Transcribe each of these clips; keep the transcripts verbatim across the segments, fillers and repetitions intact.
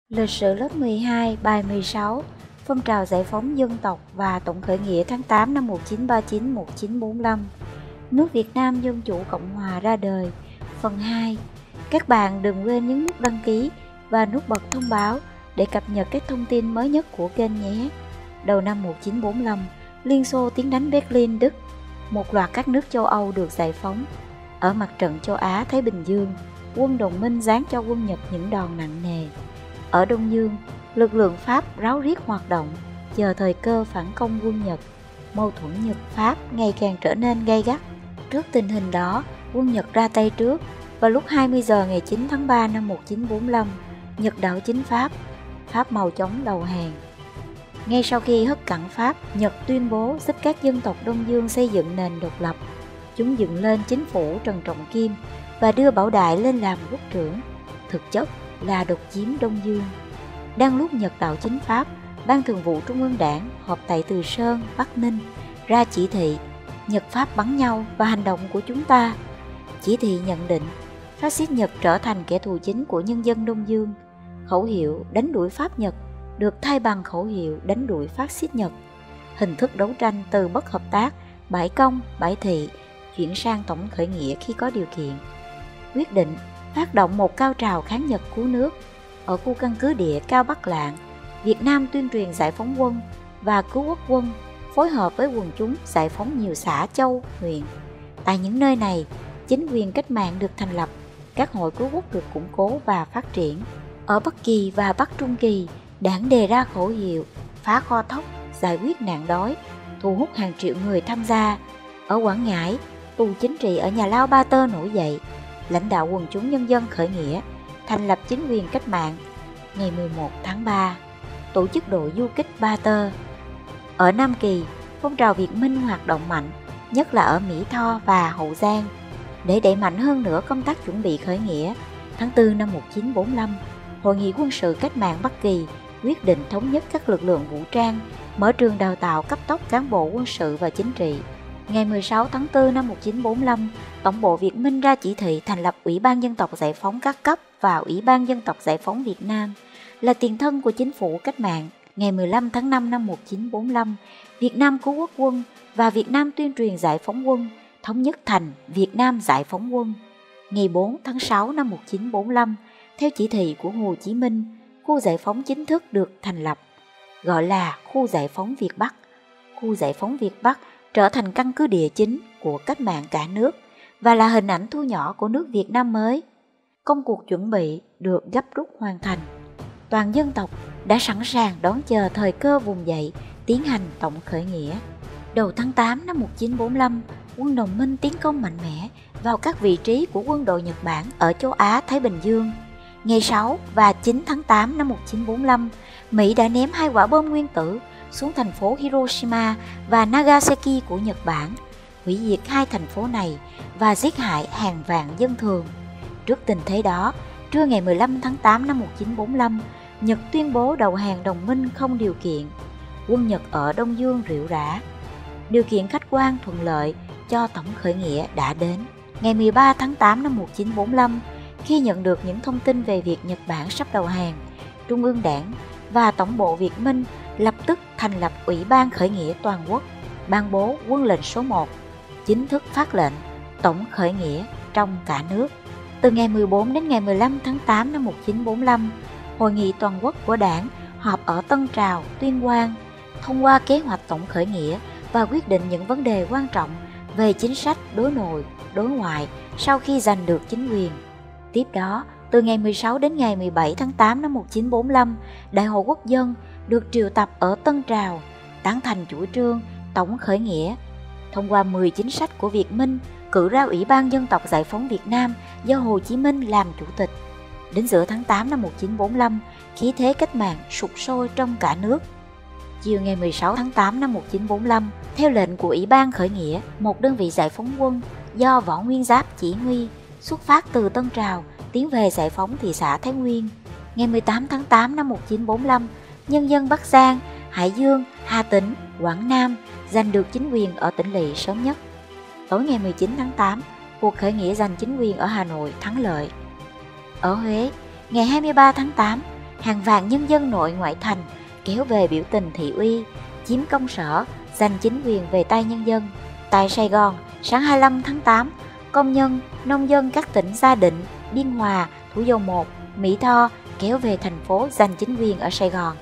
Lịch sử lớp mười hai, bài mười sáu, phong trào giải phóng dân tộc và tổng khởi nghĩa tháng tám năm một nghìn chín trăm ba mươi chín đến một nghìn chín trăm bốn mươi lăm. Nước Việt Nam Dân Chủ Cộng Hòa ra đời. Phần hai. Các bạn đừng quên nhấn nút đăng ký và nút bật thông báo để cập nhật các thông tin mới nhất của kênh nhé. Đầu năm một nghìn chín trăm bốn mươi lăm, Liên Xô tiến đánh Berlin, Đức. Một loạt các nước châu Âu được giải phóng. Ở mặt trận châu Á, Thái Bình Dương, quân đồng minh giáng cho quân Nhật những đòn nặng nề. Ở Đông Dương, lực lượng Pháp ráo riết hoạt động, chờ thời cơ phản công quân Nhật. Mâu thuẫn Nhật-Pháp ngày càng trở nên gay gắt. Trước tình hình đó, quân Nhật ra tay trước. Vào lúc hai mươi giờ ngày chín tháng ba năm một nghìn chín trăm bốn mươi lăm, Nhật đảo chính Pháp. Pháp mau chóng đầu hàng. Ngay sau khi hất cẳng Pháp, Nhật tuyên bố giúp các dân tộc Đông Dương xây dựng nền độc lập. Chúng dựng lên chính phủ Trần Trọng Kim và đưa Bảo Đại lên làm quốc trưởng. Thực chất là độc chiếm Đông Dương. Đang lúc Nhật đảo chính Pháp, Ban Thường vụ Trung ương Đảng họp tại Từ Sơn, Bắc Ninh ra chỉ thị Nhật Pháp bắn nhau và hành động của chúng ta. Chỉ thị nhận định phát xít Nhật trở thành kẻ thù chính của nhân dân Đông Dương. Khẩu hiệu đánh đuổi Pháp Nhật được thay bằng khẩu hiệu đánh đuổi phát xít Nhật. Hình thức đấu tranh từ bất hợp tác, bãi công, bãi thị chuyển sang tổng khởi nghĩa khi có điều kiện. Quyết định phát động một cao trào kháng Nhật cứu nước. Ở khu căn cứ địa Cao Bắc Lạng, Việt Nam tuyên truyền giải phóng quân và cứu quốc quân, phối hợp với quần chúng giải phóng nhiều xã, châu, huyện. Tại những nơi này, chính quyền cách mạng được thành lập, các hội cứu quốc được củng cố và phát triển. Ở Bắc Kỳ và Bắc Trung Kỳ, Đảng đề ra khẩu hiệu phá kho thóc, giải quyết nạn đói, thu hút hàng triệu người tham gia. Ở Quảng Ngãi, tù chính trị ở nhà lao Ba Tơ nổi dậy, lãnh đạo quần chúng nhân dân khởi nghĩa, thành lập chính quyền cách mạng. Ngày mười một tháng ba, tổ chức đội du kích Ba Tơ. Ở Nam Kỳ, phong trào Việt Minh hoạt động mạnh, nhất là ở Mỹ Tho và Hậu Giang. Để đẩy mạnh hơn nữa công tác chuẩn bị khởi nghĩa, tháng tư năm một nghìn chín trăm bốn mươi lăm, Hội nghị quân sự cách mạng Bắc Kỳ quyết định thống nhất các lực lượng vũ trang, mở trường đào tạo cấp tốc cán bộ quân sự và chính trị. Ngày mười sáu tháng tư năm một nghìn chín trăm bốn mươi lăm, Tổng bộ Việt Minh ra chỉ thị thành lập Ủy ban Dân tộc Giải phóng các cấp và Ủy ban Dân tộc Giải phóng Việt Nam, là tiền thân của chính phủ cách mạng. Ngày mười lăm tháng năm năm một nghìn chín trăm bốn mươi lăm, Việt Nam Cứu Quốc quân và Việt Nam Tuyên truyền Giải phóng quân thống nhất thành Việt Nam Giải phóng quân. Ngày bốn tháng sáu năm một nghìn chín trăm bốn mươi lăm, theo chỉ thị của Hồ Chí Minh, khu giải phóng chính thức được thành lập, gọi là khu giải phóng Việt Bắc. Khu giải phóng Việt Bắc trở thành căn cứ địa chính của cách mạng cả nước và là hình ảnh thu nhỏ của nước Việt Nam mới. Công cuộc chuẩn bị được gấp rút hoàn thành. Toàn dân tộc đã sẵn sàng đón chờ thời cơ vùng dậy, tiến hành tổng khởi nghĩa. Đầu tháng tám năm một nghìn chín trăm bốn mươi lăm, quân đồng minh tiến công mạnh mẽ vào các vị trí của quân đội Nhật Bản ở châu Á Thái Bình Dương. Ngày sáu và chín tháng tám năm một nghìn chín trăm bốn mươi lăm, Mỹ đã ném hai quả bom nguyên tử xuống thành phố Hiroshima và Nagasaki của Nhật Bản, hủy diệt hai thành phố này và giết hại hàng vạn dân thường. Trước tình thế đó, trưa ngày mười lăm tháng tám năm một nghìn chín trăm bốn mươi lăm, Nhật tuyên bố đầu hàng đồng minh không điều kiện. Quân Nhật ở Đông Dương rệu rã. Điều kiện khách quan thuận lợi cho tổng khởi nghĩa đã đến. Ngày mười ba tháng tám năm một nghìn chín trăm bốn mươi lăm, khi nhận được những thông tin về việc Nhật Bản sắp đầu hàng, Trung ương Đảng và Tổng bộ Việt Minh lập tức thành lập Ủy ban Khởi nghĩa Toàn quốc, ban bố quân lệnh số một, chính thức phát lệnh tổng khởi nghĩa trong cả nước. Từ ngày mười bốn đến ngày mười lăm tháng tám năm một nghìn chín trăm bốn mươi lăm, Hội nghị Toàn quốc của Đảng họp ở Tân Trào, Tuyên Quang, thông qua kế hoạch tổng khởi nghĩa và quyết định những vấn đề quan trọng về chính sách đối nội, đối ngoại sau khi giành được chính quyền. Tiếp đó, từ ngày mười sáu đến ngày mười bảy tháng tám năm một nghìn chín trăm bốn mươi lăm, Đại hội Quốc dân được triệu tập ở Tân Trào, tán thành chủ trương tổng khởi nghĩa, thông qua mười chính sách của Việt Minh, cử ra Ủy ban Dân tộc Giải phóng Việt Nam do Hồ Chí Minh làm chủ tịch. Đến giữa tháng tám năm một nghìn chín trăm bốn mươi lăm, khí thế cách mạng sục sôi trong cả nước. Chiều ngày mười sáu tháng tám năm một nghìn chín trăm bốn mươi lăm, theo lệnh của Ủy ban Khởi nghĩa, một đơn vị giải phóng quân do Võ Nguyên Giáp chỉ huy xuất phát từ Tân Trào tiến về giải phóng thị xã Thái Nguyên. Ngày mười tám tháng tám năm một nghìn chín trăm bốn mươi lăm, nhân dân Bắc Giang, Hải Dương, Hà Tĩnh, Quảng Nam giành được chính quyền ở tỉnh lỵ sớm nhất. Tối ngày mười chín tháng tám, cuộc khởi nghĩa giành chính quyền ở Hà Nội thắng lợi. Ở Huế, ngày hai mươi ba tháng tám, hàng vạn nhân dân nội ngoại thành kéo về biểu tình thị uy, chiếm công sở, giành chính quyền về tay nhân dân. Tại Sài Gòn, sáng hai mươi lăm tháng tám, công nhân, nông dân các tỉnh Gia Định, Biên Hòa, Thủ Dầu Một, Mỹ Tho kéo về thành phố giành chính quyền ở Sài Gòn.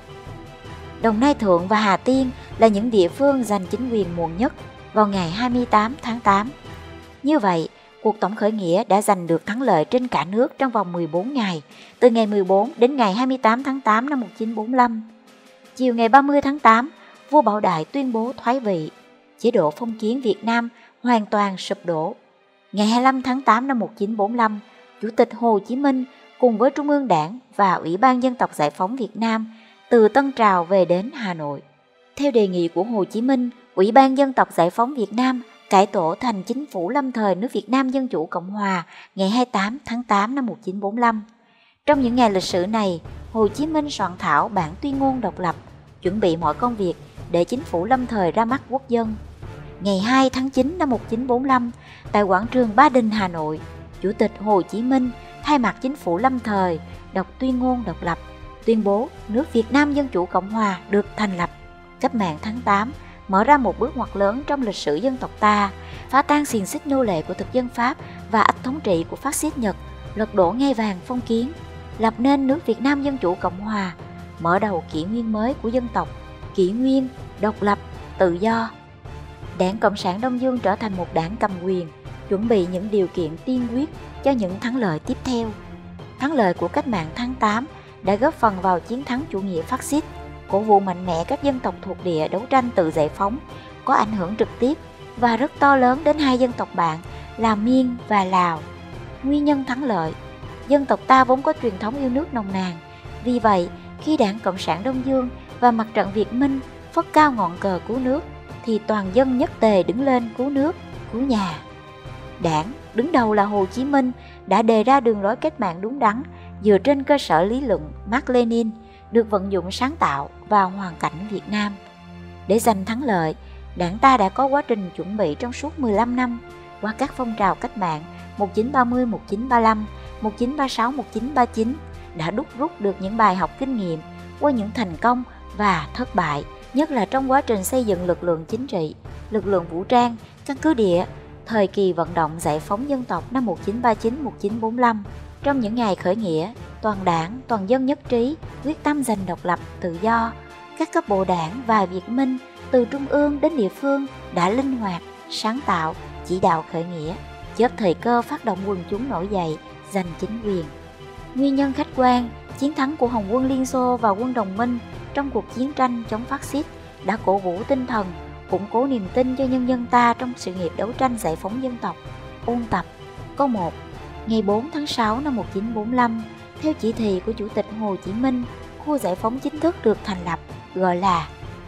Đồng Nai Thượng và Hà Tiên là những địa phương giành chính quyền muộn nhất vào ngày hai mươi tám tháng tám. Như vậy, cuộc tổng khởi nghĩa đã giành được thắng lợi trên cả nước trong vòng mười bốn ngày, từ ngày mười bốn đến ngày hai mươi tám tháng tám năm một nghìn chín trăm bốn mươi lăm. Chiều ngày ba mươi tháng tám, vua Bảo Đại tuyên bố thoái vị, chế độ phong kiến Việt Nam hoàn toàn sụp đổ. Ngày hai mươi lăm tháng tám năm một nghìn chín trăm bốn mươi lăm, Chủ tịch Hồ Chí Minh cùng với Trung ương Đảng và Ủy ban Dân tộc Giải phóng Việt Nam từ Tân Trào về đến Hà Nội. Theo đề nghị của Hồ Chí Minh, Ủy ban Dân tộc Giải phóng Việt Nam cải tổ thành Chính phủ lâm thời nước Việt Nam Dân chủ Cộng hòa ngày hai mươi tám tháng tám năm một nghìn chín trăm bốn mươi lăm. Trong những ngày lịch sử này, Hồ Chí Minh soạn thảo bản tuyên ngôn độc lập, chuẩn bị mọi công việc để Chính phủ lâm thời ra mắt quốc dân. Ngày hai tháng chín năm một nghìn chín trăm bốn mươi lăm, tại quảng trường Ba Đình, Hà Nội, Chủ tịch Hồ Chí Minh thay mặt Chính phủ lâm thời đọc tuyên ngôn độc lập, tuyên bố nước Việt Nam Dân chủ Cộng hòa được thành lập. Cách mạng tháng tám mở ra một bước ngoặt lớn trong lịch sử dân tộc ta, phá tan xiềng xích nô lệ của thực dân Pháp và ách thống trị của phát xít Nhật, lật đổ ngai vàng phong kiến, lập nên nước Việt Nam Dân chủ Cộng hòa, mở đầu kỷ nguyên mới của dân tộc, kỷ nguyên độc lập, tự do. Đảng Cộng sản Đông Dương trở thành một đảng cầm quyền, chuẩn bị những điều kiện tiên quyết cho những thắng lợi tiếp theo. Thắng lợi của cách mạng tháng tám đã góp phần vào chiến thắng chủ nghĩa phát xít, cổ vũ mạnh mẽ các dân tộc thuộc địa đấu tranh tự giải phóng, có ảnh hưởng trực tiếp và rất to lớn đến hai dân tộc bạn là Miên và Lào. Nguyên nhân thắng lợi: dân tộc ta vốn có truyền thống yêu nước nồng nàn. Vì vậy, khi Đảng Cộng sản Đông Dương và Mặt trận Việt Minh phất cao ngọn cờ cứu nước, thì toàn dân nhất tề đứng lên cứu nước, cứu nhà. Đảng, đứng đầu là Hồ Chí Minh, đã đề ra đường lối cách mạng đúng đắn dựa trên cơ sở lý luận Mác Lênin, được vận dụng sáng tạo vào hoàn cảnh Việt Nam. Để giành thắng lợi, Đảng ta đã có quá trình chuẩn bị trong suốt mười lăm năm qua các phong trào cách mạng một nghìn chín trăm ba mươi, một nghìn chín trăm ba mươi lăm, một nghìn chín trăm ba mươi sáu, một nghìn chín trăm ba mươi chín, đã đúc rút được những bài học kinh nghiệm qua những thành công và thất bại, nhất là trong quá trình xây dựng lực lượng chính trị, lực lượng vũ trang, căn cứ địa, thời kỳ vận động giải phóng dân tộc năm một nghìn chín trăm ba mươi chín, một nghìn chín trăm bốn mươi lăm. Trong những ngày khởi nghĩa, toàn đảng, toàn dân nhất trí, quyết tâm giành độc lập, tự do. Các cấp bộ đảng và Việt Minh, từ trung ương đến địa phương, đã linh hoạt, sáng tạo, chỉ đạo khởi nghĩa, chớp thời cơ phát động quần chúng nổi dậy, giành chính quyền. Nguyên nhân khách quan, chiến thắng của Hồng quân Liên Xô và quân đồng minh trong cuộc chiến tranh chống phát xít đã cổ vũ tinh thần, củng cố niềm tin cho nhân dân ta trong sự nghiệp đấu tranh giải phóng dân tộc. Ôn tập. Câu một. Ngày bốn tháng sáu năm một nghìn chín trăm bốn mươi lăm, theo chỉ thị của Chủ tịch Hồ Chí Minh, khu giải phóng chính thức được thành lập, gọi là: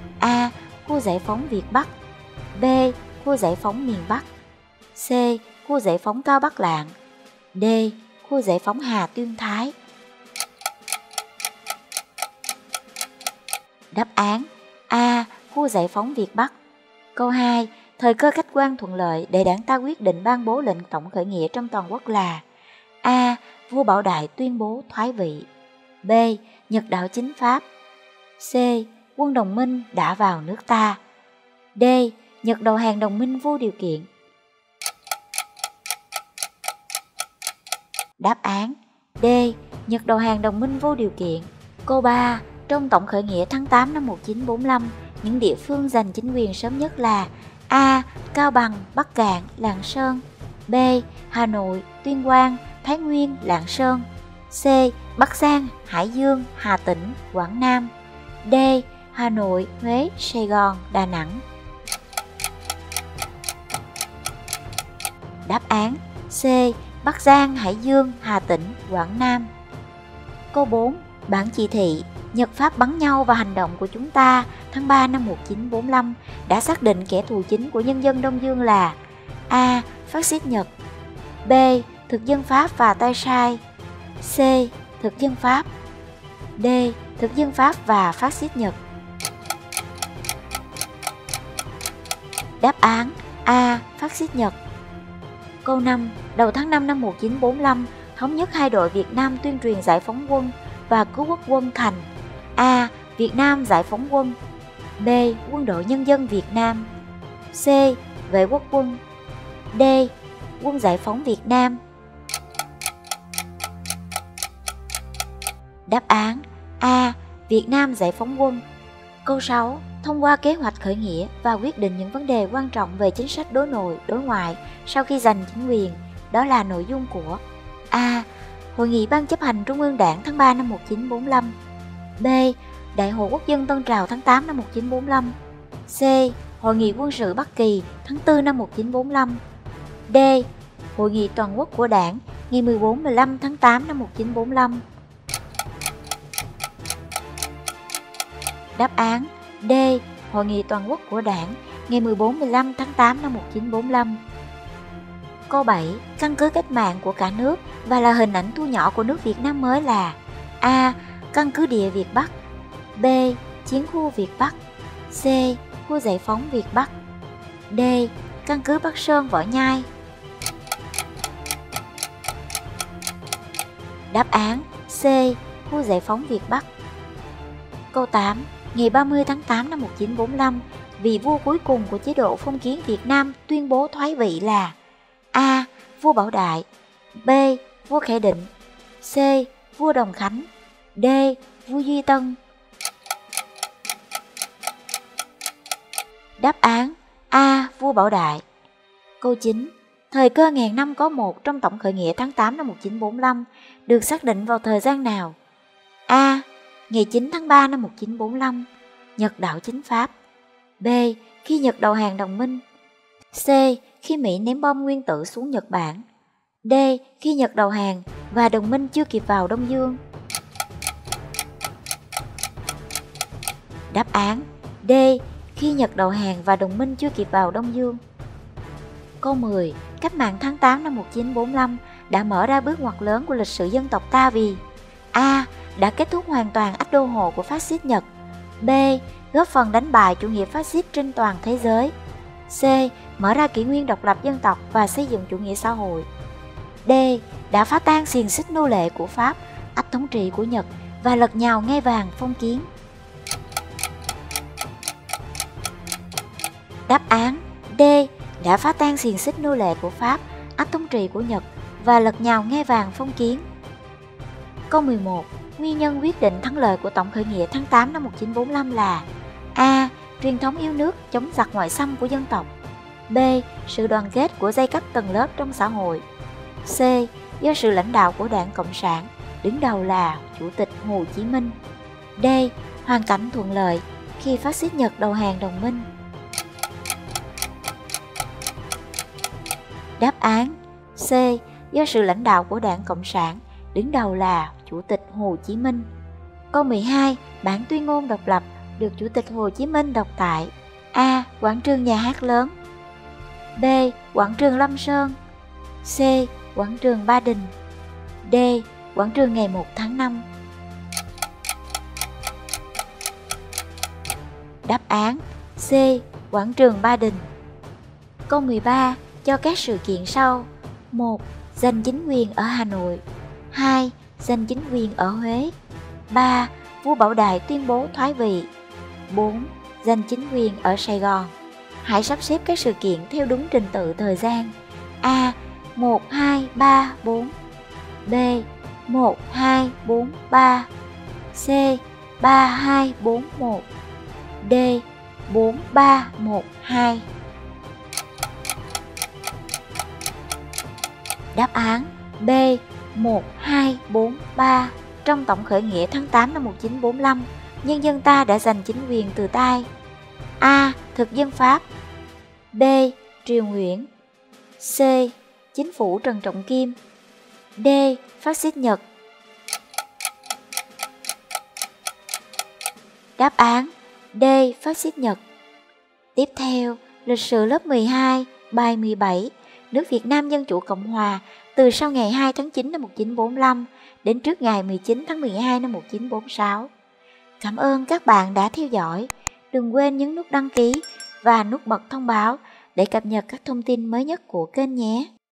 A. Khu giải phóng Việt Bắc, B. Khu giải phóng miền Bắc, C. Khu giải phóng Cao Bắc Lạng, D. Khu giải phóng Hà Tuyên Thái. Đáp án A. Khu giải phóng Việt Bắc. Câu hai. Thời cơ khách quan thuận lợi để đảng ta quyết định ban bố lệnh tổng khởi nghĩa trong toàn quốc là: A. Vua Bảo Đại tuyên bố thoái vị, B. Nhật đảo chính Pháp, C. Quân đồng minh đã vào nước ta, D. Nhật đầu hàng đồng minh vô điều kiện. Đáp án D. Nhật đầu hàng đồng minh vô điều kiện. Câu ba. Trong tổng khởi nghĩa tháng tám năm một nghìn chín trăm bốn mươi lăm, những địa phương giành chính quyền sớm nhất là: A. Cao Bằng, Bắc Cạn, Lạng Sơn, B. Hà Nội, Tuyên Quang, Thái Nguyên, Lạng Sơn, C. Bắc Giang, Hải Dương, Hà Tĩnh, Quảng Nam, D. Hà Nội, Huế, Sài Gòn, Đà Nẵng. Đáp án C. Bắc Giang, Hải Dương, Hà Tĩnh, Quảng Nam. Câu bốn. Bản chỉ thị Nhật Pháp bắn nhau và hành động của chúng ta tháng ba năm một nghìn chín trăm bốn mươi lăm đã xác định kẻ thù chính của nhân dân Đông Dương là: A. Phát xít Nhật, B. Thực dân Pháp và tay sai, C. Thực dân Pháp, D. Thực dân Pháp và phát xít Nhật. Đáp án A. Phát xít Nhật. Câu năm. Đầu tháng năm năm một nghìn chín trăm bốn mươi lăm, thống nhất hai đội Việt Nam tuyên truyền giải phóng quân và cứu quốc quân thành: A. Việt Nam Giải phóng quân, B. Quân đội Nhân dân Việt Nam, C. Vệ quốc quân, D. Quân Giải phóng Việt Nam. Đáp án A. Việt Nam Giải phóng quân. Câu sáu. Thông qua kế hoạch khởi nghĩa và quyết định những vấn đề quan trọng về chính sách đối nội, đối ngoại sau khi giành chính quyền. Đó là nội dung của A. Hội nghị Ban chấp hành Trung ương Đảng tháng ba năm một nghìn chín trăm bốn mươi lăm, B. Đại hội Quốc dân Tân Trào tháng tám năm một nghìn chín trăm bốn mươi lăm, C. Hội nghị quân sự Bắc Kỳ tháng tư năm một nghìn chín trăm bốn mươi lăm, D. Hội nghị toàn quốc của Đảng ngày mười bốn mười lăm tháng tám năm một nghìn chín trăm bốn mươi lăm. Đáp án D. Hội nghị toàn quốc của Đảng ngày mười bốn mười lăm tháng tám năm một nghìn chín trăm bốn mươi lăm. Câu bảy. Căn cứ cách mạng của cả nước và là hình ảnh thu nhỏ của nước Việt Nam mới là: A. Căn cứ địa Việt Bắc, B. Chiến khu Việt Bắc, C. Khu giải phóng Việt Bắc, D. Căn cứ Bắc Sơn Võ Nhai. Đáp án C. Khu giải phóng Việt Bắc. Câu tám. Ngày ba mươi tháng tám năm một nghìn chín trăm bốn mươi lăm, vị vua cuối cùng của chế độ phong kiến Việt Nam tuyên bố thoái vị là: A. Vua Bảo Đại, B. Vua Khải Định, C. Vua Đồng Khánh, D. Vua Duy Tân. Đáp án A. Vua Bảo Đại. Câu chín. Thời cơ ngàn năm có một trong tổng khởi nghĩa tháng tám năm một nghìn chín trăm bốn mươi lăm được xác định vào thời gian nào? A. Ngày chín tháng ba năm một nghìn chín trăm bốn mươi lăm, Nhật đảo chính Pháp, B. Khi Nhật đầu hàng đồng minh, C. Khi Mỹ ném bom nguyên tử xuống Nhật Bản, D. Khi Nhật đầu hàng và đồng minh chưa kịp vào Đông Dương. Đáp án D. Khi Nhật đầu hàng và đồng minh chưa kịp vào Đông Dương. Câu mười. Cách mạng tháng tám năm một nghìn chín trăm bốn mươi lăm đã mở ra bước ngoặt lớn của lịch sử dân tộc ta vì: A. Đã kết thúc hoàn toàn ách đô hộ của phát xít Nhật, B. Góp phần đánh bại chủ nghĩa phát xít trên toàn thế giới, C. Mở ra kỷ nguyên độc lập dân tộc và xây dựng chủ nghĩa xã hội, D. Đã phá tan xiềng xích nô lệ của Pháp, ách thống trị của Nhật và lật nhào ngai vàng phong kiến. Đáp án D. Đã phá tan xiềng xích nô lệ của Pháp, ách thống trị của Nhật và lật nhào ngai vàng phong kiến. Câu mười một. Nguyên nhân quyết định thắng lợi của tổng khởi nghĩa tháng tám năm một nghìn chín trăm bốn mươi lăm là: A. Truyền thống yêu nước chống giặc ngoại xâm của dân tộc, B. Sự đoàn kết của giai cấp tầng lớp trong xã hội, C. Do sự lãnh đạo của Đảng Cộng sản, đứng đầu là Chủ tịch Hồ Chí Minh, D. Hoàn cảnh thuận lợi khi phát xít Nhật đầu hàng đồng minh. Đáp án C. Do sự lãnh đạo của Đảng Cộng sản, đứng đầu là Chủ tịch Hồ Chí Minh. Câu mười hai. Bản tuyên ngôn độc lập được Chủ tịch Hồ Chí Minh đọc tại: A. Quảng trường Nhà hát lớn, B. Quảng trường Lâm Sơn, C. Quảng trường Ba Đình, D. Quảng trường ngày một tháng năm. Đáp án C. Quảng trường Ba Đình. Câu mười ba. Cho các sự kiện sau: một. Giành chính quyền ở Hà Nội, hai. Giành chính quyền ở Huế, ba. Vua Bảo Đại tuyên bố thoái vị, bốn. Giành chính quyền ở Sài Gòn. Hãy sắp xếp các sự kiện theo đúng trình tự thời gian: A. một, hai, ba, bốn, B. một, hai, bốn, ba, C. ba, hai, bốn, một, D. bốn, ba, một, hai. Đáp án B. một, hai, bốn, ba. Trong tổng khởi nghĩa tháng tám năm một nghìn chín trăm bốn mươi lăm, nhân dân ta đã giành chính quyền từ tay: A. Thực dân Pháp, B. Triều Nguyễn, C. Chính phủ Trần Trọng Kim, D. Phát xít Nhật. Đáp án D. Phát xít Nhật. Tiếp theo, lịch sử lớp mười hai, bài mười bảy, nước Việt Nam Dân Chủ Cộng Hòa từ sau ngày hai tháng chín năm một nghìn chín trăm bốn mươi lăm đến trước ngày mười chín tháng mười hai năm một nghìn chín trăm bốn mươi sáu. Cảm ơn các bạn đã theo dõi. Đừng quên nhấn nút đăng ký và nút bật thông báo để cập nhật các thông tin mới nhất của kênh nhé.